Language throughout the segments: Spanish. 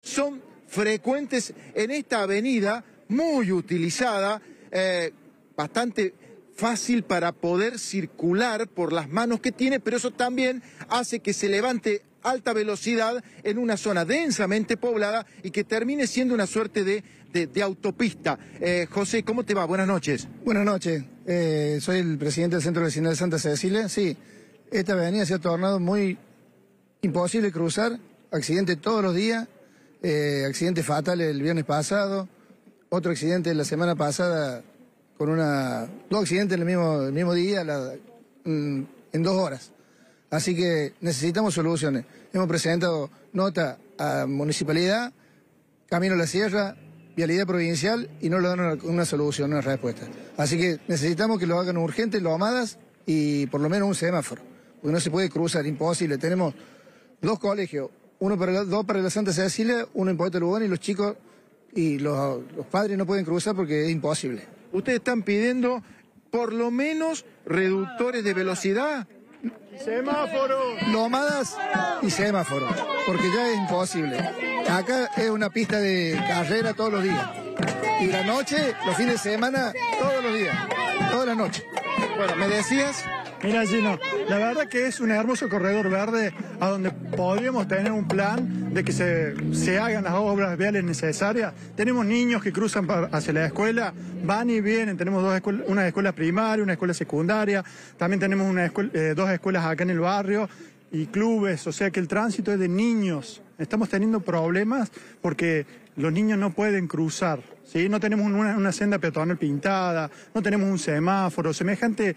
son frecuentes en esta avenida, muy utilizada, bastante fácil para poder circular por las manos que tiene, pero eso también hace que se levante alta velocidad en una zona densamente poblada y que termine siendo una suerte de autopista. José, ¿cómo te va? Buenas noches. Buenas noches. Soy el presidente del Centro Vecinal de Santa Cecilia. Sí, esta avenida se ha tornado muy imposible cruzar. Accidentes todos los días. Accidente fatal el viernes pasado. Otro accidente la semana pasada con dos accidentes en el mismo día, en 2 horas. Así que necesitamos soluciones. Hemos presentado nota a Municipalidad, Camino a la Sierra, Vialidad Provincial y no le dan una solución, una respuesta. Así que necesitamos que lo hagan urgente, lomadas y por lo menos un semáforo. Porque no se puede cruzar, imposible. Tenemos 2 colegios, dos para la Santa Cecilia, uno en Poeta Lugano y los chicos y los padres no pueden cruzar porque es imposible. Ustedes están pidiendo por lo menos reductores de velocidad. Semáforo. Lomadas y semáforo, porque ya es imposible. Acá es una pista de carrera todos los días. Y la noche, los fines de semana, todos los días, toda la noche. Bueno, ¿me decías? Mira, Gino, la verdad que es un hermoso corredor verde a donde podríamos tener un plan de que se hagan las obras viales necesarias. Tenemos niños que cruzan hacia la escuela, van y vienen, tenemos una escuela primaria, una escuela secundaria, también tenemos 2 escuelas acá en el barrio y clubes, o sea que el tránsito es de niños. Estamos teniendo problemas porque los niños no pueden cruzar, ¿sí? No tenemos una senda peatonal pintada, no tenemos un semáforo, semejante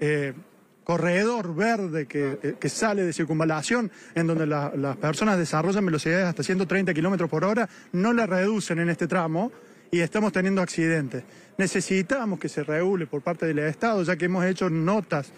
corredor verde que sale de circunvalación, en donde las personas desarrollan velocidades hasta 130 kilómetros por hora, no la reducen en este tramo y estamos teniendo accidentes. Necesitamos que se regule por parte del Estado, ya que hemos hecho notas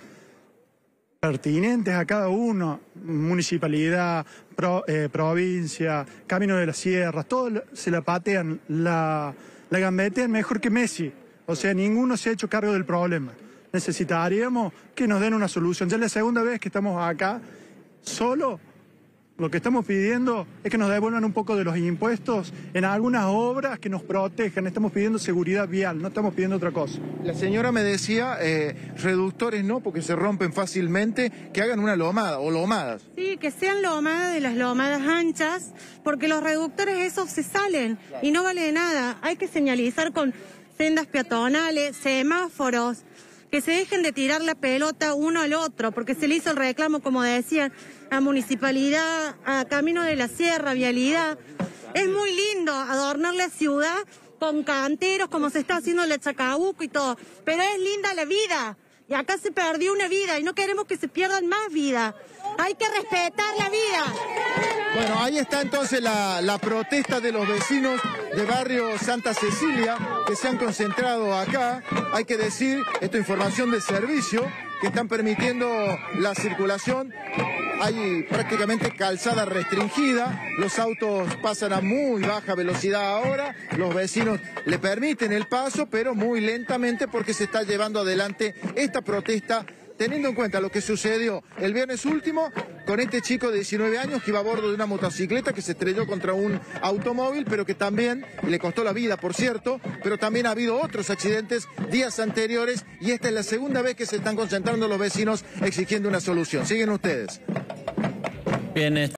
pertinentes a cada uno, municipalidad, provincia, Camino de las Sierras, todos se la patean, la gambetean mejor que Messi, o sea, ninguno se ha hecho cargo del problema. Necesitaríamos que nos den una solución. Ya es la segunda vez que estamos acá, solo lo que estamos pidiendo es que nos devuelvan un poco de los impuestos en algunas obras que nos protejan. Estamos pidiendo seguridad vial, no estamos pidiendo otra cosa. La señora me decía, reductores no, porque se rompen fácilmente, que hagan una lomada o lomadas. Sí, que sean lomadas, de las lomadas anchas, porque los reductores esos se salen y no vale de nada. Hay que señalizar con sendas peatonales, semáforos, que se dejen de tirar la pelota uno al otro, porque se le hizo el reclamo, como decían, a Municipalidad, a Camino de la Sierra, Vialidad. Es muy lindo adornar la ciudad con canteros, como se está haciendo en la Chacabuco y todo, pero es linda la vida, y acá se perdió una vida, y no queremos que se pierdan más vidas. Hay que respetar la vida. Bueno, ahí está entonces la protesta de los vecinos de barrio Santa Cecilia que se han concentrado acá. Hay que decir, esto es información de servicio, que están permitiendo la circulación. Hay prácticamente calzada restringida, los autos pasan a muy baja velocidad ahora, los vecinos le permiten el paso, pero muy lentamente porque se está llevando adelante esta protesta, teniendo en cuenta lo que sucedió el viernes último con este chico de 19 años que iba a bordo de una motocicleta que se estrelló contra un automóvil, pero que también le costó la vida, por cierto, pero también ha habido otros accidentes días anteriores y esta es la segunda vez que se están concentrando los vecinos exigiendo una solución. Siguen ustedes. Bien,